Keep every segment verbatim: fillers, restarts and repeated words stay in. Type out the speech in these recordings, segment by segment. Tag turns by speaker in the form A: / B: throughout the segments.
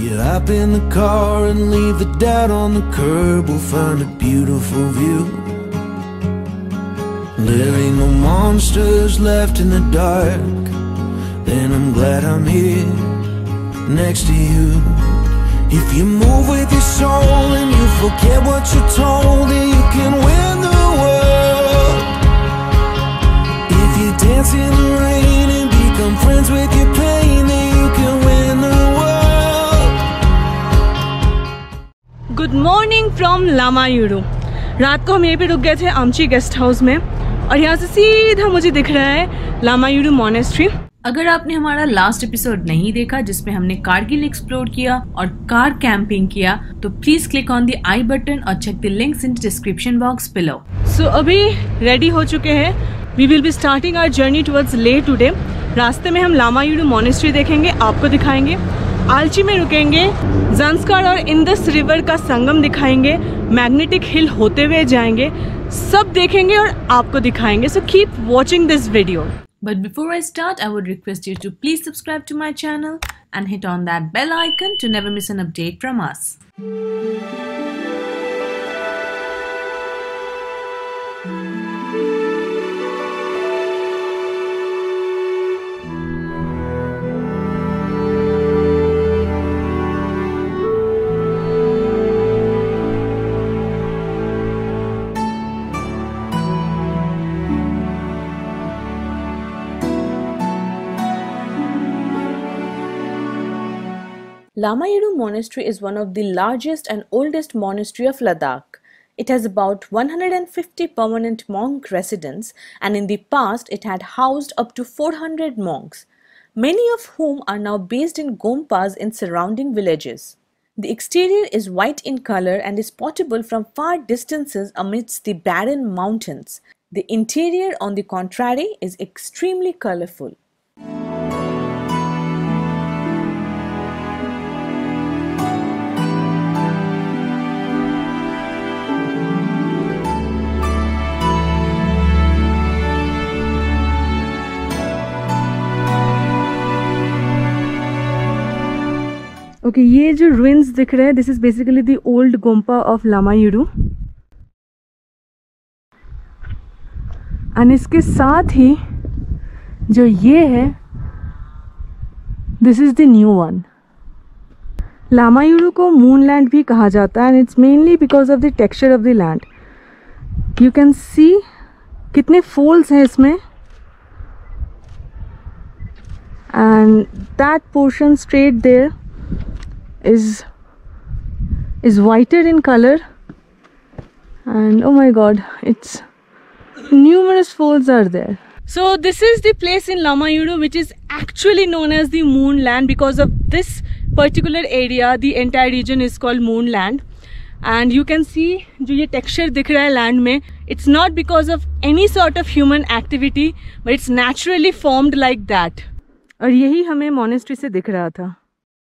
A: You hop in the car and leave the doubt on the curb. We'll find a beautiful view. There ain't no monsters left in the dark. Then I'm glad I'm here next to you. If you move with your soul and you forget what you're told, then you can win the world. If you dance in the rain and become friends with your pain, then you can win the world.
B: Good morning from Lamayuru. रात को हम यहीं पे रुक गए थे आमची guest house में और यहाँ से सीधा मुझे दिख रहा है लामायूरू मॉनेस्ट्री।
C: अगर आपने हमारा लास्ट एपिसोड नहीं देखा जिसमें हमने कारगिल एक्सप्लोर किया और कार कैंपिंग किया तो please click on the I button और check the links in description box below.
B: So अभी रेडी हो चुके हैं। We will be starting our journey towards Leh today. रास्ते में हम लामायूरू मॉनेस्ट्री देखेंगे, आपको दिखाएंगे, आलची में रुकेंगे, ज़ंस्कार और इंदस रिवर का संगम दिखाएंगे, मैग्नेटिक हिल होते हुए जाएंगे, सब देखेंगे और आपको दिखाएंगे। So keep watching this video.
C: But before I start, I would request you to please subscribe to my channel and hit on that bell icon to never miss an update from us.
D: Lamayuru Monastery is one of the largest and oldest monastery of Ladakh. It has about one hundred fifty permanent monk residents, and in the past it had housed up to four hundred monks, many of whom are now based in gompas in surrounding villages. The exterior is white in color and is spotable from far distances amidst the barren mountains. The interior, on the contrary, is extremely colorful.
B: Okay okay, ये जो ruins दिख रहे हैं, this is basically the old gompa of Lamayuru. And इसके साथ ही जो ये है, this is the new one. Lamayuru को मून लैंड भी कहा जाता है and it's mainly because of the texture of the land. You can see कितने फोल्ड्स हैं इसमें, and that portion straight there is is whiter in color, and oh my god, it's numerous folds are there. So this is the place in Lamayuru which is actually known as the Moon Land. Because of this particular area, the entire region is called Moon Land. And you can see जो ये texture दिख रहा है land में, it's not because of any sort of human activity, but it's naturally formed like that. और यही हमें monastery से दिख रहा था।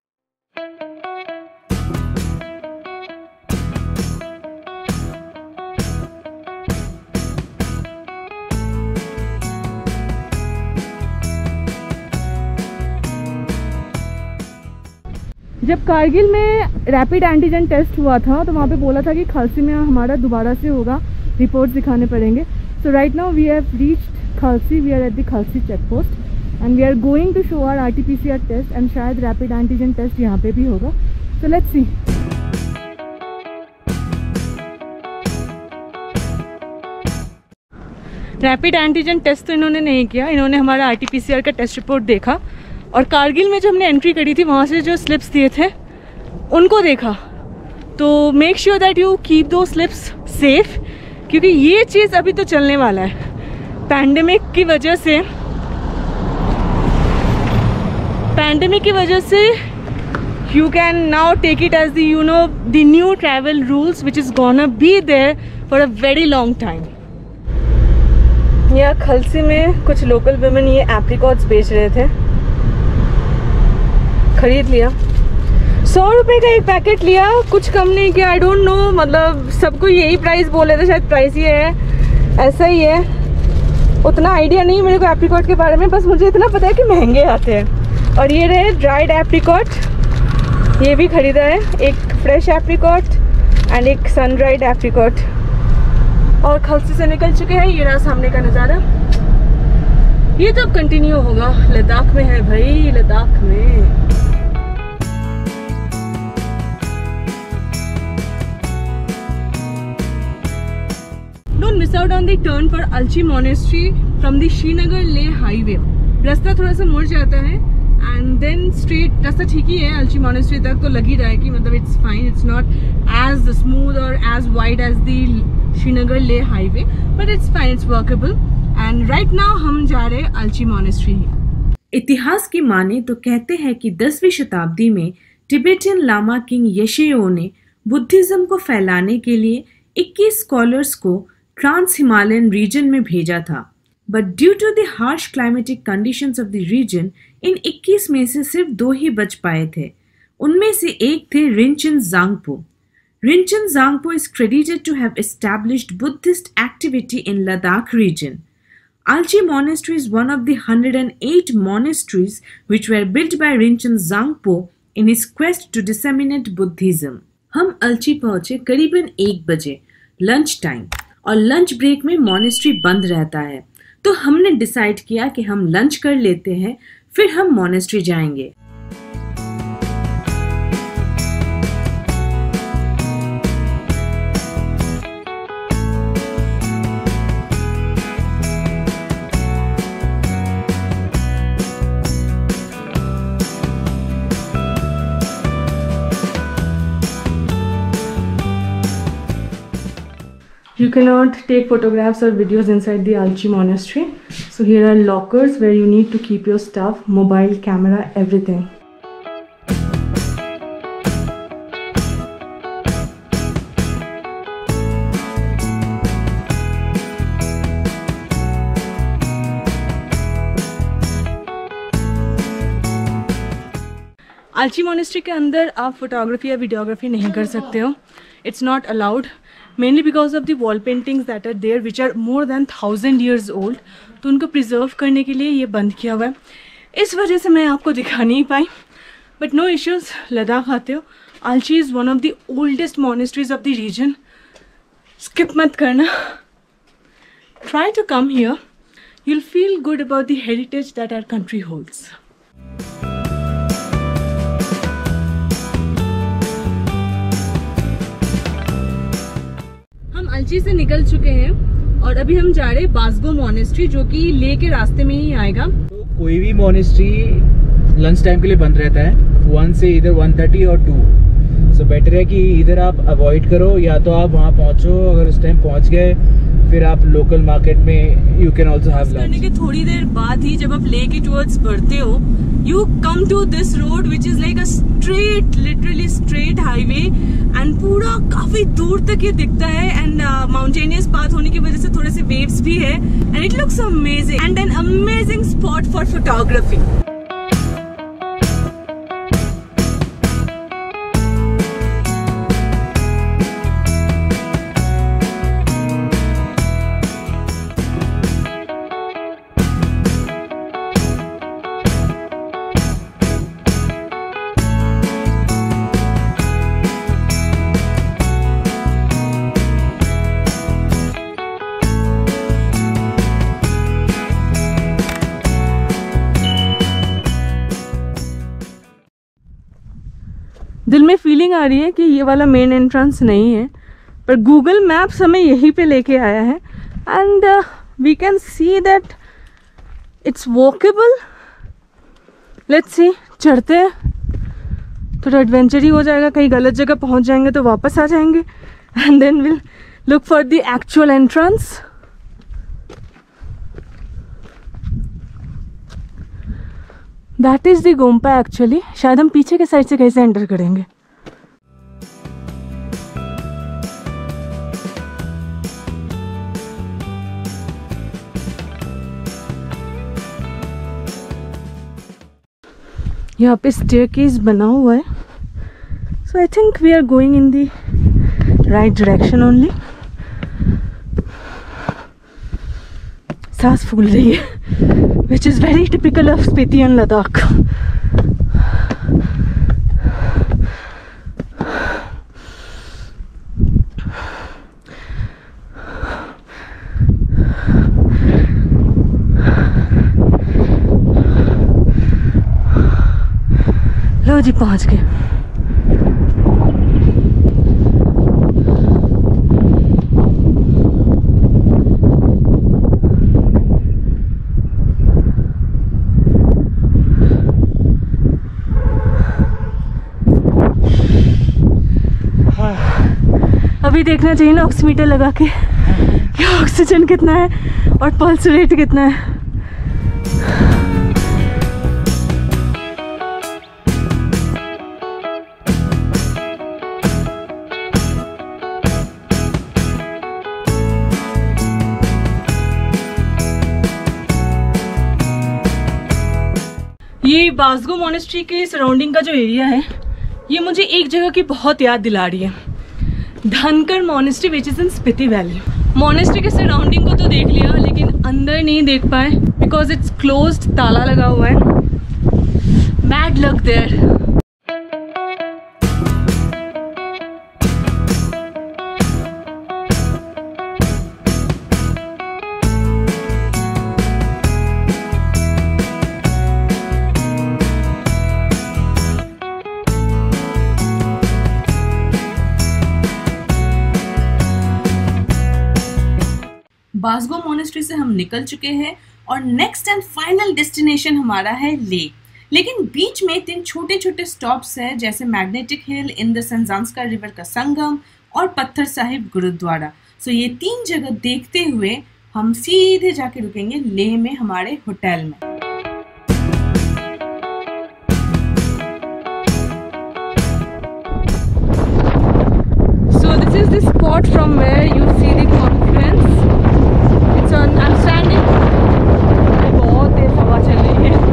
B: जब कारगिल में रैपिड एंटीजन टेस्ट हुआ था तो वहाँ पे बोला था कि खालसी में हमारा दोबारा से होगा, रिपोर्ट्स दिखाने पड़ेंगे। So right now we have reached Khalsi, we are at the Khalsi check post and we are going to show our RTPCR test and शायद रैपिड एंटीजन टेस्ट यहाँ पे भी होगा। So let's see. Rapid antigen test तो इन्होंने नहीं किया, इन्होंने हमारा आरटीपीसीआर का टेस्ट रिपोर्ट देखा और कारगिल में जो हमने एंट्री करी थी वहाँ से जो स्लिप्स दिए थे उनको देखा। तो make sure that you keep those slips safe, क्योंकि ये चीज़ अभी तो चलने वाला है। पैंडेमिक की वजह से पैंडेमिक की वजह से you can now take it as the you know the new travel rules which is gonna be there for a very long time. यहाँ खलसी में कुछ लोकल वुमेन ये एप्रिकॉट्स बेच रहे थे, खरीद लिया। सौ रुपये का एक पैकेट लिया, कुछ कम नहीं किया। आई डोंट नो, मतलब सबको यही प्राइस बोले थे, शायद प्राइस ये है, ऐसा ही है। उतना आइडिया नहीं मेरे को एप्रिकॉट के बारे में, बस मुझे इतना पता है कि महंगे आते हैं। और ये रहे ड्राइड एप्रिकॉट, ये भी खरीदा है, एक फ्रेश एप्रिकॉट एंड एक सन ड्राइड एप्रिकॉट। और खलसी से निकल चुके हैं, ये रहा सामने का नज़ारा। ये तो अब कंटिन्यू होगा, लद्दाख में है भाई, लद्दाख में। Don't miss out on the turn for Alchi Monastery from the Srinagar Leh highway. रास्ता थोड़ा सा मुड़ जाता है एंड देन स्ट्रेट रास्ता ठीक ही है अल्ची मॉनेस्ट्री तक, तो लग ही रहा है कि मतलब it's fine, it's not as smooth और as wide as the Srinagar Leh highway, but it's fine, it's workable. And right now हम जा रहे हैं अल्ची मॉनेस्ट्री।
C: इतिहास की माने तो कहते हैं कि दसवीं शताब्दी में टिबेटियन लामा किंग येशेओ ने बुद्धिज्म को फैलाने के लिए इक्कीस स्कॉलर्स को ट्रांस हिमालयन रीजन में भेजा था, but due to the harsh climatic conditions of the region इन इक्कीस में से सिर्फ दो ही बच पाए थे। उनमें से एक थे Rinchen Zangpo. Rinchen Zangpo is credited to have established Buddhist activity in Ladakh region. Alchi Monastery is one of the one hundred eight monasteries which were built by Rinchen Zangpo in his quest to disseminate Buddhism. हम अल्ची पहुंचे करीबन एक बजे lunch time, और lunch break में monastery बंद रहता है, तो हमने डिसाइड किया कि हम लंच कर लेते हैं, फिर हम मॉनेस्ट्री जाएंगे।
B: You cannot take photographs or videos inside the Alchi Monastery. So here are lockers where you need to keep your stuff, mobile, camera, everything. Alchi Monastery के अंदर आप फोटोग्राफी या वीडियोग्राफी नहीं कर सकते हो. It's not allowed. Mainly because of the wall paintings that are there which are more than thousand years old. तो उनको प्रिजर्व करने के लिए ये बंद किया हुआ है. इस वजह से मैं आपको दिखा नहीं पाई. But no issues. लद्दाख आते हो. Alchi is one of the oldest monasteries of the region. Skip मत करना. Try to come here. You'll feel good about the heritage that our country holds. अल्ची से निकल चुके हैं और अभी हम जा रहे हैं बासगो मॉनेस्ट्री, जो कि ले के रास्ते में ही आएगा.
E: तो कोई भी मॉनेस्ट्री लंच टाइम के लिए बंद रहता है, वन से इधर वन थर्टी और टू. सो बेटर है कि इधर आप अवॉइड करो, या तो आप वहाँ पहुँचो, अगर उस टाइम पहुँच गए फिर आप लोकल मार्केट में you can also have lunch.
B: के थोड़ी देर बाद ही जब आप ले के टुवर्ड्स बढ़ते हो, you come to this road which is like a straight, literally straight highway, and पूरा काफी दूर तक ये दिखता है, and uh, mountainous path होने की वजह से थोड़े से waves भी है, and it looks amazing and an amazing spot for photography. दिल में फीलिंग आ रही है कि ये वाला मेन एंट्रेंस नहीं है, पर गूगल मैप्स हमें यहीं पे लेके आया है, and we can see that it's walkable. Let's see, चढ़ते हैं, थोड़ा एडवेंचर ही हो जाएगा. कहीं गलत जगह पहुंच जाएंगे तो वापस आ जाएंगे, and then will look for the actual entrance. That is the gompa actually. शायद हम पीछे के साइड से कैसे एंटर करेंगे. यहाँ पे स्टेयरकेस बना हुआ है, so I think we are going in the right direction only. सांस फूल रही है, which is very typical of Spiti and Ladakh. जी पहुंच गए। अभी देखना चाहिए ना ऑक्सीमीटर लगा के कि ऑक्सीजन कितना है और पल्स रेट कितना है। ये बासगो मोनेस्ट्री के सराउंडिंग का जो एरिया है ये मुझे एक जगह की बहुत याद दिला रही है, Dhankar monastery which is in Spiti valley. Monastery के सराउंडिंग को तो देख लिया लेकिन अंदर नहीं देख पाए बिकॉज इट्स क्लोज्ड, ताला लगा हुआ है। Bad luck there.
C: Basgo monastery से हम निकल चुके हैं और नेक्स्ट एंड फाइनल डेस्टिनेशन हमारा है ले। लेकिन बीच में तीन छोटे छोटे स्टॉप्स हैं जैसे magnetic hill, Indus and Zanskar river का संगम और पत्थर साहिब गुरुद्वारा। सो ये तीन जगह देखते हुए हम सीधे जाके रुकेंगे लेह में हमारे होटल में।
B: So this is the spot from where you see the confluence. It's on. I'm standing. बहुत तेज हवा चल रही है।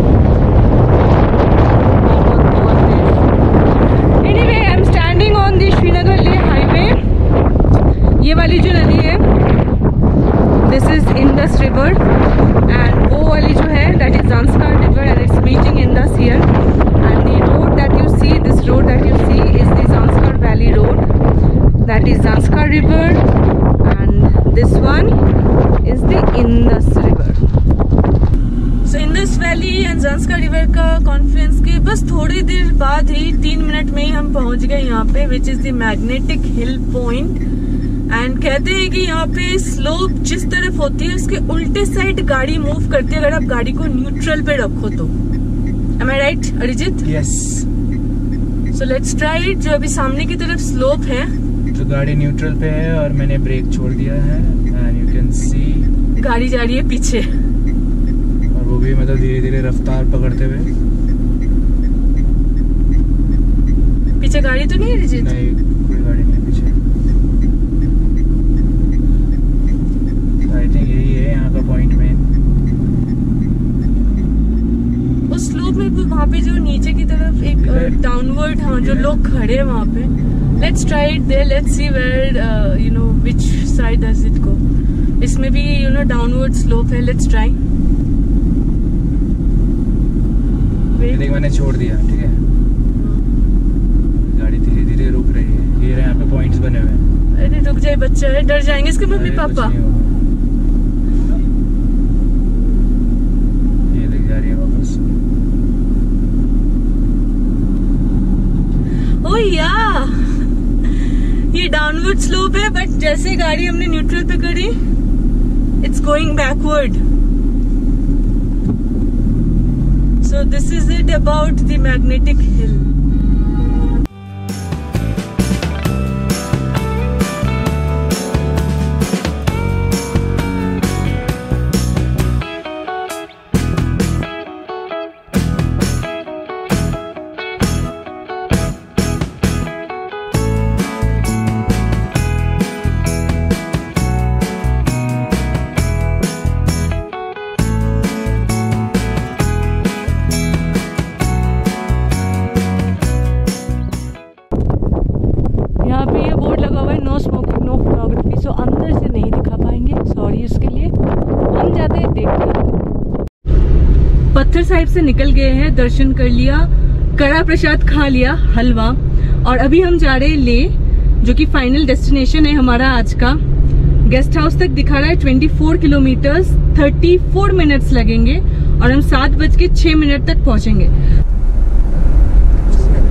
B: बहुत बहुत तेज। Anyway, I'm standing on the Srinagar Leh highway. ये वाली जो नदी है, this is Indus River, and वो वाली जो है, that is Zanskar River, and it's meeting Indus here. And the road that you see, this road that you see, is the Zanskar Valley Road. That is Zanskar River, and this one is the Indus River. So Indus Valley and Zanskar River का confluence के बस थोड़ी देर बाद ही तीन minute में ही हम पहुंच गए यहाँ पे, which is the Magnetic Hill Point. And कहते हैं कि यहाँ पे स्लोप जिस तरफ होती है उसके उल्टे साइड गाड़ी मूव करती है अगर आप गाड़ी को न्यूट्रल पे रखो तो। Am I right, Arijit?
E: Yes.
B: So let's try it. जो अभी सामने की तरफ स्लोप है
E: तो गाड़ी न्यूट्रल पे है और मैंने ब्रेक छोड़ दिया है एंड यू कैन सी
B: गाड़ी जा रही है पीछे,
E: और वो भी मतलब धीरे धीरे रफ्तार पकड़ते हुए।
B: पीछे गाड़ी तो नहीं है रिजित?
E: नहीं, कोई गाड़ी नहीं पीछे। आई थिंक यही है यहाँ का पॉइंट मेन।
B: उस स्लोप में वहाँ पे जो नीचे की तरफ एक डाउनवर्ड, हाँ जो लोग खड़े हैं वहाँ पे। Let's try it there. Let's see where uh, you know which side does it go. इसमें भी you know downward slope है. Let's try.
E: देख मैंने छोड़ दिया, ठीक है। गाड़ी धीरे धीरे रुक रही है। ये रहे यहाँ पे पॉइंट्स बने हुए हैं।
B: अरे रुक जाए, बच्चा है, डर जाएंगे इसके मम्मी पापा।
E: ये देख जा रही है वापस।
B: ओ या ये डाउनवर्ड स्लोप है बट जैसे गाड़ी हमने न्यूट्रल पे करी it's going backward. So this is it about the magnetic hill. Pathar Sahib से निकल गए हैं, दर्शन कर लिया, कड़ा प्रसाद खा लिया, हलवा, और अभी हम जा रहे हैं ले, जो कि फाइनल डेस्टिनेशन है हमारा आज का। गेस्ट हाउस तक दिखा रहा है चौबीस किलोमीटर, चौंतीस मिनट्स लगेंगे और हम सात बज के छह मिनट तक पहुंचेंगे।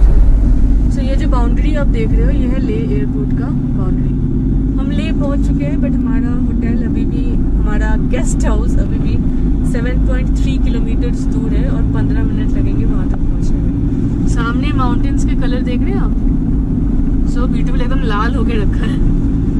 B: आप देख रहे हो ये है ले एयरपोर्ट का बाउंड्री। हम ले पहुंच चुके हैं, बट हमारा होटल अभी भी, हमारा गेस्ट हाउस अभी भी सात पॉइंट तीन किलोमीटर दूर है और पंद्रह मिनट लगेंगे वहां तक पहुंचने में। सामने माउंटेन्स के कलर देख रहे हैं आप, सो ब्यूटीफुल, एकदम लाल होके रखा है।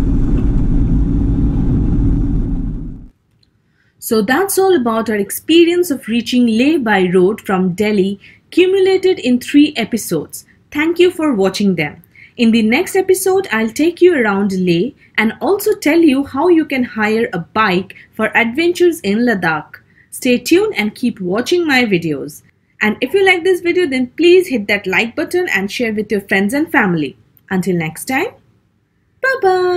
C: So that's all about our experience of reaching Leh by road from Delhi, cumulated in three episodes. Thank you for watching them. In the next episode, I'll take you around Leh and also tell you how you can hire a bike for adventures in Ladakh. Stay tuned and keep watching my videos. And if you like this video, then please hit that like button and share with your friends and family. Until next time, bye bye.